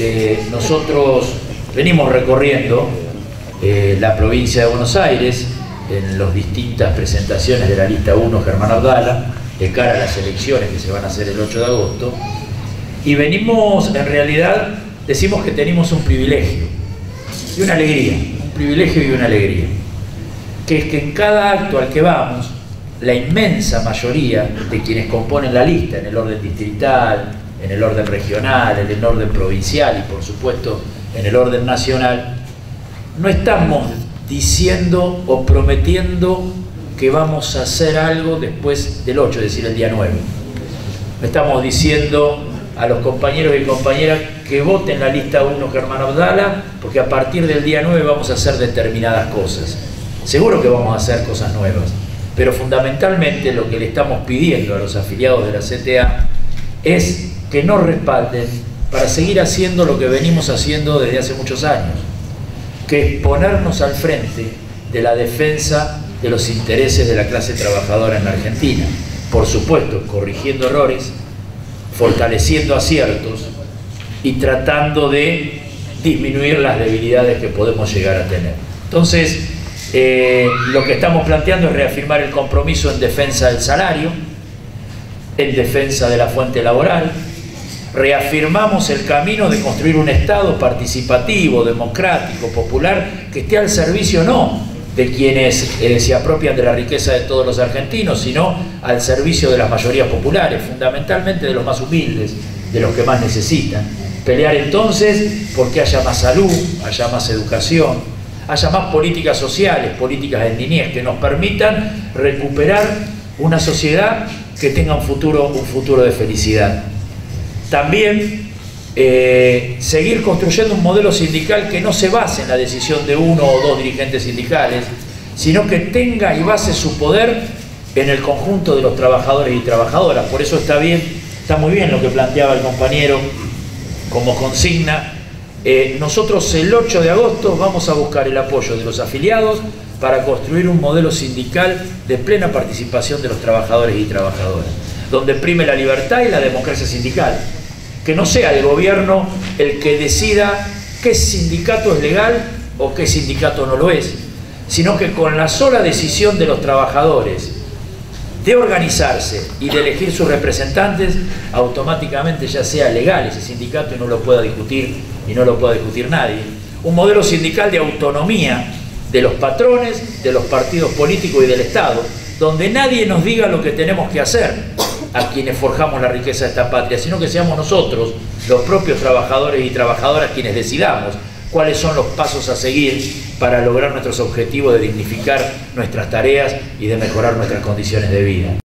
Nosotros venimos recorriendo la provincia de Buenos Aires en las distintas presentaciones de la lista 1 Germán Abdala de cara a las elecciones que se van a hacer el 8 de agosto, y venimos, en realidad decimos que tenemos un privilegio y una alegría, un privilegio y una alegría, que es que en cada acto al que vamos, la inmensa mayoría de quienes componen la lista, en el orden distrital, en el orden regional, en el orden provincial y por supuesto en el orden nacional, no estamos diciendo o prometiendo que vamos a hacer algo después del 8, es decir, el día 9. No estamos diciendo a los compañeros y compañeras que voten la lista 1 Germán Abdala, porque a partir del día 9 vamos a hacer determinadas cosas. Seguro que vamos a hacer cosas nuevas, pero fundamentalmente lo que le estamos pidiendo a los afiliados de la CTA es que nos respalden para seguir haciendo lo que venimos haciendo desde hace muchos años, que es ponernos al frente de la defensa de los intereses de la clase trabajadora en la Argentina. Por supuesto, corrigiendo errores, fortaleciendo aciertos y tratando de disminuir las debilidades que podemos llegar a tener. Entonces, lo que estamos planteando es reafirmar el compromiso en defensa del salario, en defensa de la fuente laboral. Reafirmamos el camino de construir un Estado participativo, democrático, popular, que esté al servicio no de quienes se apropian de la riqueza de todos los argentinos, sino al servicio de las mayorías populares, fundamentalmente de los más humildes, de los que más necesitan. Pelear entonces porque haya más salud, haya más educación, haya más políticas sociales, políticas de niñez, que nos permitan recuperar una sociedad que tenga un futuro de felicidad. También seguir construyendo un modelo sindical que no se base en la decisión de uno o dos dirigentes sindicales, sino que tenga y base su poder en el conjunto de los trabajadores y trabajadoras. Por eso está muy bien lo que planteaba el compañero como consigna. Nosotros el 8 de agosto vamos a buscar el apoyo de los afiliados para construir un modelo sindical de plena participación de los trabajadores y trabajadoras, donde prime la libertad y la democracia sindical. Que no sea el gobierno el que decida qué sindicato es legal o qué sindicato no lo es, sino que con la sola decisión de los trabajadores de organizarse y de elegir sus representantes, automáticamente ya sea legal ese sindicato y no lo pueda discutir nadie. Un modelo sindical de autonomía de los patrones, de los partidos políticos y del Estado, donde nadie nos diga lo que tenemos que hacer a quienes forjamos la riqueza de esta patria, sino que seamos nosotros, los propios trabajadores y trabajadoras, quienes decidamos cuáles son los pasos a seguir para lograr nuestros objetivos de dignificar nuestras tareas y de mejorar nuestras condiciones de vida.